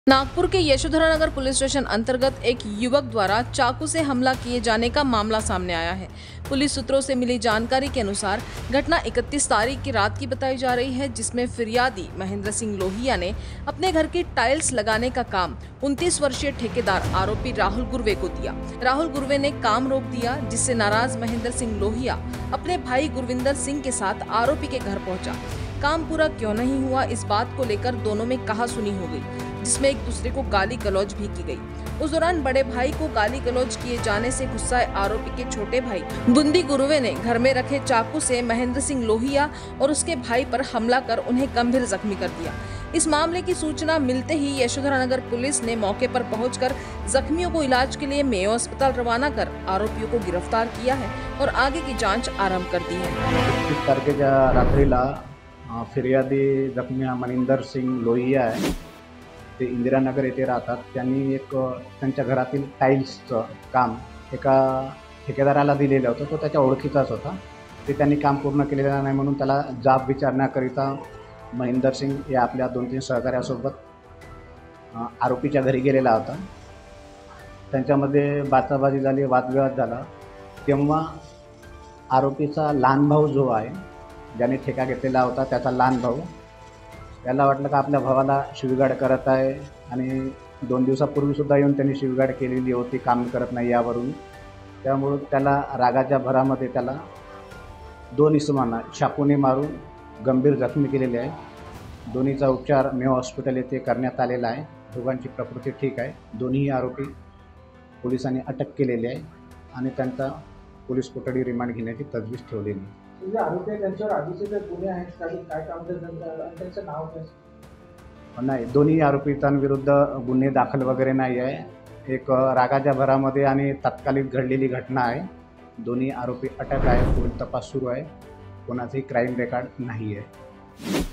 नागपुर के Yashodharanagar police station अंतर्गत एक युवक द्वारा चाकू से हमला किए जाने का मामला सामने आया है। पुलिस सूत्रों से मिली जानकारी के अनुसार घटना 31 तारीख की रात की बताई जा रही है, जिसमें फिरियादी महेंद्र सिंह लोहिया ने अपने घर की टाइल्स लगाने का काम 29 वर्षीय ठेकेदार आरोपी राहुल गुर्वे को दिया। राहुल गुर्वे ने काम रोक दिया, जिससे नाराज महेंद्र सिंह लोहिया अपने भाई गुरविंदर सिंह के साथ आरोपी के घर पहुंचा। काम पूरा क्यों नहीं हुआ, इस बात को लेकर दोनों में कहासुनी हो गई, जिसमें एक दूसरे को गाली गलौज भी की गई। उस दौरान बड़े भाई को गाली गलौज किए जाने से गुस्साए आरोपी के छोटे भाई बुंदी गुरुवे ने घर में रखे चाकू से महेंद्र सिंह लोहिया और उसके भाई पर हमला कर उन्हें गंभीर जख्मी कर दिया। इस मामले की सूचना मिलते ही यशोधरानगर पुलिस ने मौके पर पहुंचकर जख्मियों को इलाज के लिए मेयो अस्पताल रवाना कर आरोपियों को गिरफ्तार किया है और आगे की जाँच आरंभ कर दी है। 31 तारखेच्या रात्रीला फिर्यादी जखमी मनिंदर सिंग लोहिया आहे, ते इंदिरानगर येथे राहतात। त्यांनी एक त्यांच्या घरातील टाईल्सचं काम एका ठेकेदाराला दिलेलं होतं, तो त्याच्या ओळखीचाच होता। ते त्यांनी काम पूर्ण केलेलं नाही म्हणून त्याला जाब विचारण्याकरिता महेंदर सिंग या आपल्या 2-3 सहकार्यासोबत आरोपीच्या घरी गेलेला होता। त्यांच्यामध्ये बाचाबाची झाली, वादविवाद झाला। तेव्हा आरोपीचा लहान भाऊ जो आहे, ज्याने ठेका घेतलेला होता, त्याचा लहान भाऊ याला वाटलं का आपल्या भावाला शिवीगाळ करत आहे आणि 2 दिवसापूर्वीसुद्धा येऊन त्यांनी शिवीगाळ केलेली होती, काम करत नाही यावरून। त्यामुळे त्याला रागाच्या भरामध्ये त्याला 2 इसमांना चाकूने मारून गंभीर जखमी केलेले आहे। दोन्हीचा उपचार मेयो हॉस्पिटल येथे करण्यात आलेला आहे। दोघांची प्रकृती ठीक आहे। दोन्ही आरोपी पोलिसांनी अटक केलेली आहे आणि त्यांचा पोलीस कोठडी रिमांड घेण्याची तजवीज ठेवलेली आहे। आरोपी त्यांच्यावर आधीचे जे गुन्हे आहेत, काय काम त्यांचं नाव काय? नाही, दोन्ही आरोपितांविरुद्ध गुन्हे दाखल वगैरे नाही आहे। एक रागाच्या भरामध्ये आणि तात्कालिक घडलेली घटना आहे। दोन्ही आरोपी अटक आहे, पुढील तपास सुरू आहे। कोणाचंही क्राईम रेकॉर्ड नाही आहे।